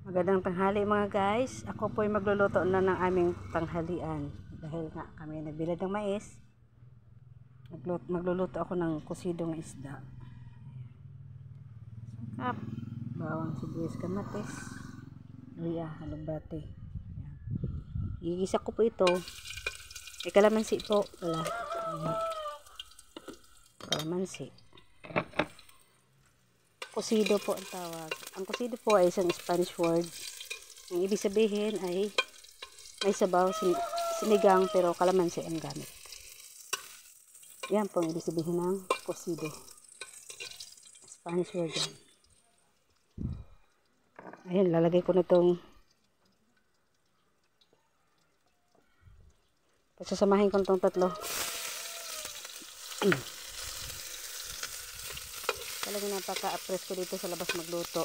Magandang tanghali mga guys. Ako po ay magluluto na ng aming tanghalian. Dahil nga kami nagbilad ng mais, magluluto ako ng kusidong isda. Sangkap, bawang sibuyas kamatis, luya, halubate. Igisa ko po ito. May kalamansi po. Wala. Kalamansi. Kusido po ang tawag. Ang kusido po ay isang Spanish word. Ang ibig sabihin ay may sabaw, sinigang, pero kalamansi ang gamit. Yan po ang ibig sabihin ng kusido. Spanish word yan. Ayun, lalagay ko na itong pagsasamahin ko itong tatlo. Talagang napaka-appress ko dito sa labas magluto.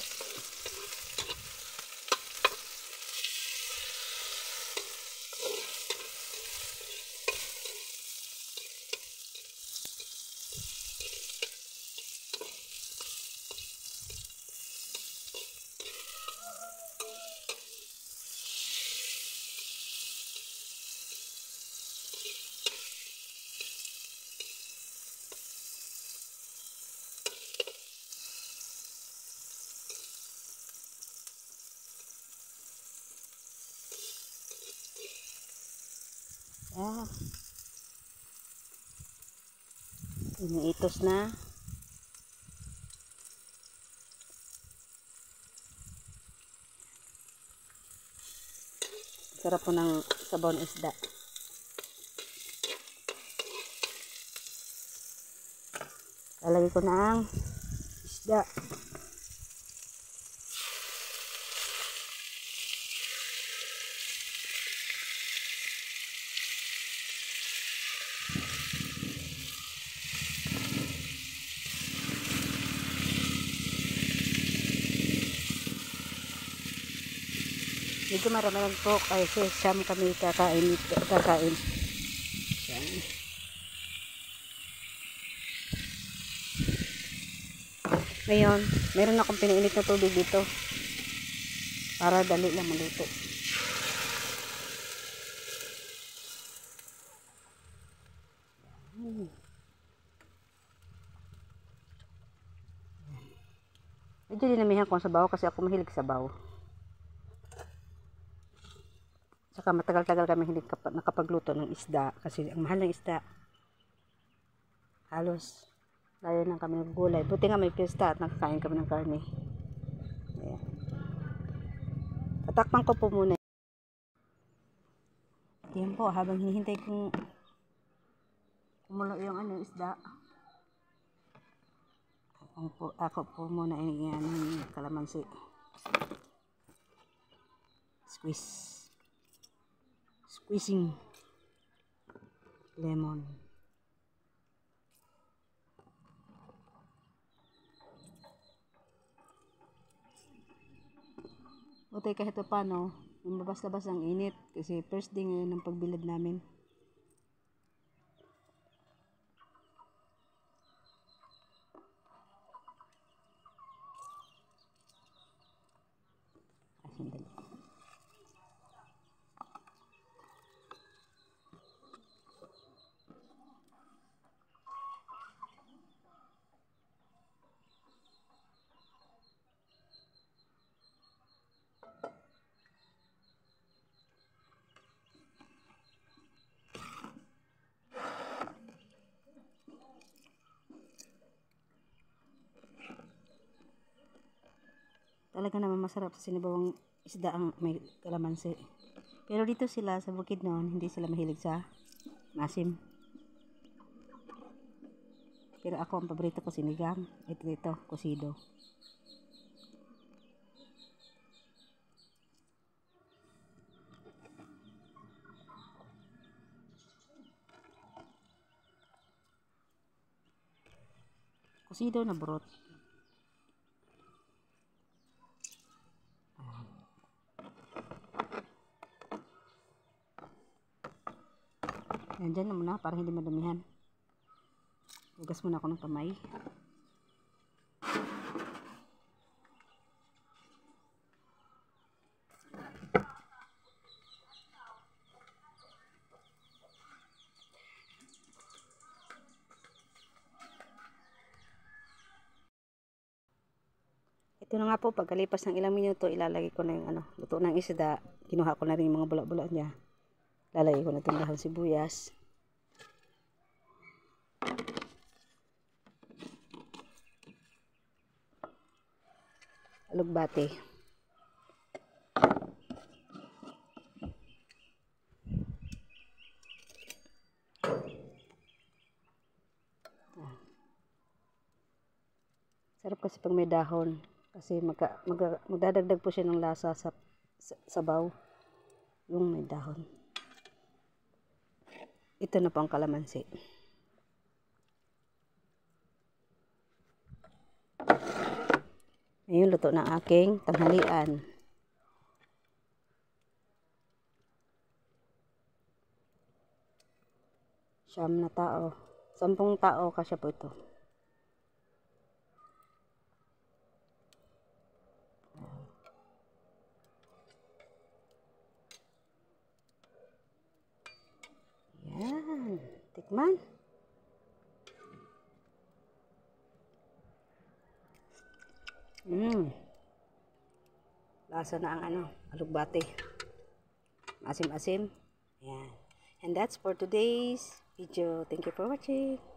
Iniitos na. Sarap po ng sabaw ng isda. Lalagay ko na ang isda. Medyo marami lang po kasi siyam kami kakain. Yan. Ngayon, meron akong piniinit na tubig dito para dali lang maluto. Medyo dinamihan ko ang sabaw kasi ako mahilig sabaw. Saka matagal-tagal kami hindi nakapagluto ng isda kasi ang mahal ng isda. Halos layo lang kami ng gulay. Buti nga may pista at nakakain kami ng karne. Ayan. Tatakpan ko po muna. Yan po, habang hinihintay kong kumulo yung isda. Ako po muna yung kalamansi. Squeezing lemon. Buti kahit paano, lumabas-labas ang init kasi first day ngayon ng pagbilad namin. Sandali. Talaga naman masarap sa sinibawang isda ang may kalamansi. Pero dito sila sa Bukidnon, hindi sila mahilig sa maasim. Pero ako ang paborito ko sinigang. Ito, kusido. Kusido na burot. Yan dyan na muna para hindi madamihan. Hugas muna ako ng kamay. Ito na nga po, pagkalipas ng ilang minuto, ilalagay ko na yung luto ng isda. Kinuha ko na rin yung mga bula-bula niya. Lalagay ko na itong dahon sibuyas. Alugbate. Sarap kasi pag may dahon. Kasi magdadagdag po siya ng lasa sa sabaw. Yung may dahon. Ito na po ang kalamansi. Ngayon, luto ng aking tanghalian. Siyam na tao. 10 tao kasya po ito. Yan. Tikman. Lasa na ang alugbate. Asim-asim. Yan. And that's for today's video. Thank you for watching.